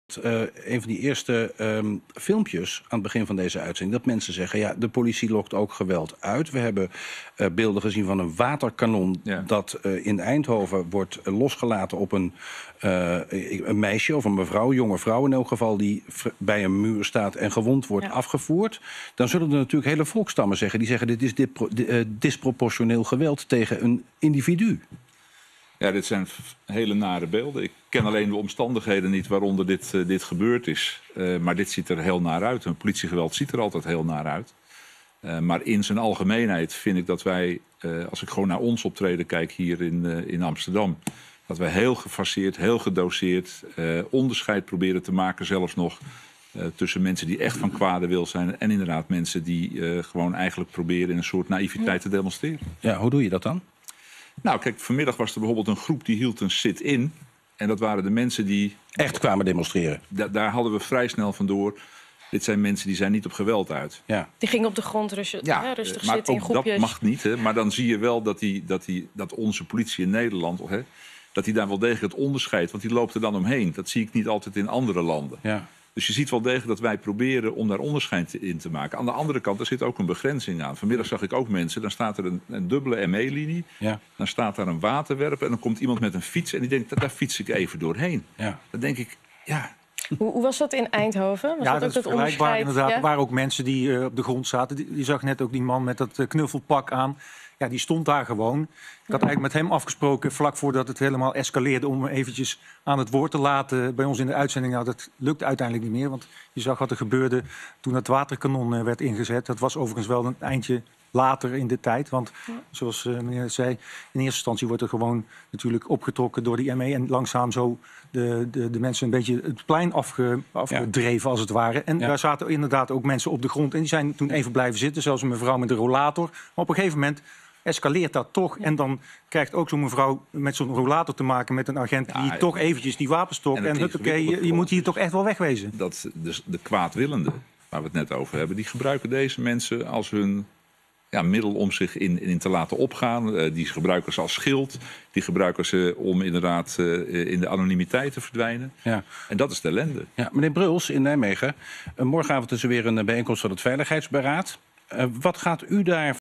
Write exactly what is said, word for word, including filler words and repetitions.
Uh, een van die eerste um, filmpjes aan het begin van deze uitzending... dat mensen zeggen, ja, de politie lokt ook geweld uit. We hebben uh, beelden gezien van een waterkanon... Ja. dat uh, in Eindhoven wordt uh, losgelaten op een, uh, een meisje of een mevrouw... jonge vrouw in elk geval, die bij een muur staat en gewond wordt ja. afgevoerd. Dan zullen er natuurlijk hele volksstammen zeggen... die zeggen, dit is dipro, uh, disproportioneel geweld tegen een individu. Ja, dit zijn hele nare beelden. Ik ken alleen de omstandigheden niet waaronder dit, uh, dit gebeurd is. Uh, maar dit ziet er heel naar uit. Een politiegeweld ziet er altijd heel naar uit. Uh, maar in zijn algemeenheid vind ik dat wij, uh, als ik gewoon naar ons optreden kijk hier in, uh, in Amsterdam... dat wij heel gefaseerd, heel gedoseerd uh, onderscheid proberen te maken zelfs nog... Uh, tussen mensen die echt van kwade wil zijn... en inderdaad mensen die uh, gewoon eigenlijk proberen in een soort naïviteit te demonstreren. Ja, hoe doe je dat dan? Nou, kijk, vanmiddag was er bijvoorbeeld een groep die hield een sit-in. En dat waren de mensen die... Echt kwamen demonstreren? Da daar hadden we vrij snel van door. Dit zijn mensen die zijn niet op geweld uit. Ja. Die gingen op de grond rustig, ja, ja, rustig maar zitten in groepjes. Dat mag niet, hè. Maar dan zie je wel dat, die, dat, die, dat onze politie in Nederland... Hè, dat die daar wel degelijk het onderscheidt. Want die loopt er dan omheen. Dat zie ik niet altijd in andere landen. Ja. Dus je ziet wel degelijk dat wij proberen om daar onderscheid in te maken. Aan de andere kant, er zit ook een begrenzing aan. Vanmiddag zag ik ook mensen, dan staat er een, een dubbele M E-linie. Ja. Dan staat daar een waterwerper en dan komt iemand met een fiets... en die denkt, daar fiets ik even doorheen. Ja. Dan denk ik, ja... Hoe, hoe was dat in Eindhoven? Was ja, dat, dat ook is dat vergelijkbaar inderdaad. Ja? Er waren ook mensen die uh, op de grond zaten. Die, je zag net ook die man met dat uh, knuffelpak aan. Ja, die stond daar gewoon. Ik had eigenlijk met hem afgesproken vlak voordat het helemaal escaleerde... om hem eventjes aan het woord te laten bij ons in de uitzending. Nou, dat lukte uiteindelijk niet meer, want je zag wat er gebeurde... toen het waterkanon uh, werd ingezet. Dat was overigens wel een eindje later in de tijd. Want zoals uh, meneer zei, in eerste instantie wordt er gewoon natuurlijk opgetrokken door die M E... en langzaam zo de, de, de mensen een beetje het plein afge, afgedreven, ja. als het ware. En ja. daar zaten inderdaad ook mensen op de grond. En die zijn toen even blijven zitten, zelfs een mevrouw met een rollator. Maar op een gegeven moment escaleert dat toch. Ja. En dan krijgt ook zo'n mevrouw met zo'n rollator te maken met een agent... die ja, toch eventjes die wapenstok... en, en huppakee, je, je moet hier toch echt wel wegwezen. Dat de, de kwaadwillenden, waar we het net over hebben... die gebruiken deze mensen als hun... Ja, middel om zich in, in te laten opgaan. Uh, die gebruiken ze als schild. Die gebruiken ze om inderdaad uh, in de anonimiteit te verdwijnen. Ja. En dat is de ellende. Ja, meneer Bruls in Nijmegen. Uh, morgenavond is er weer een bijeenkomst van het Veiligheidsberaad. Uh, wat gaat u daar